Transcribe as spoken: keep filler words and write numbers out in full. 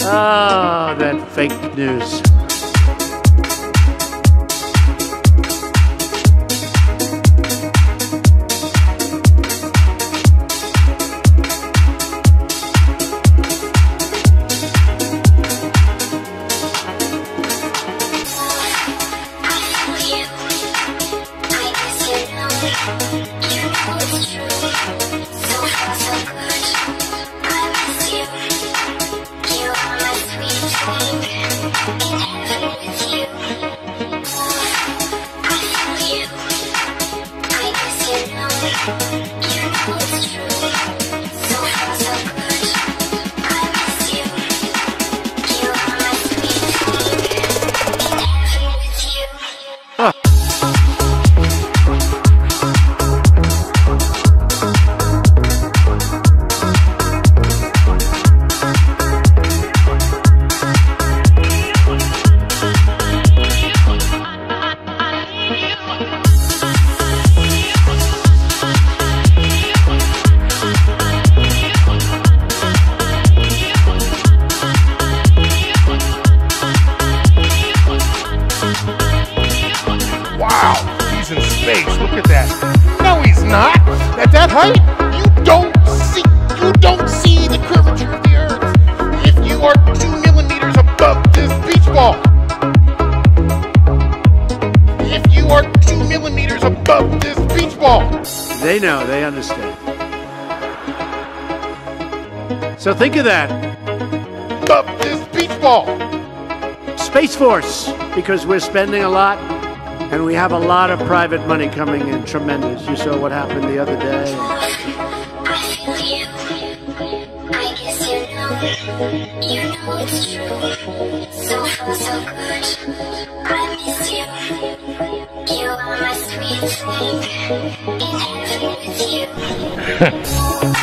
Oh, that fake news. In space. Look at that. No, he's not. At that height, you don't see you don't see the curvature of the Earth. If you are two millimeters above this beach ball. If you are two millimeters above this beach ball. They know, they understand. So think of that. Above this beach ball. Space Force, because we're spending a lot. And we have a lot of private money coming in, tremendous. You saw what happened the other day. I feel you. I guess you know. You know it's true. So far, so good. I miss you. You are my sweet thing. In heaven with you.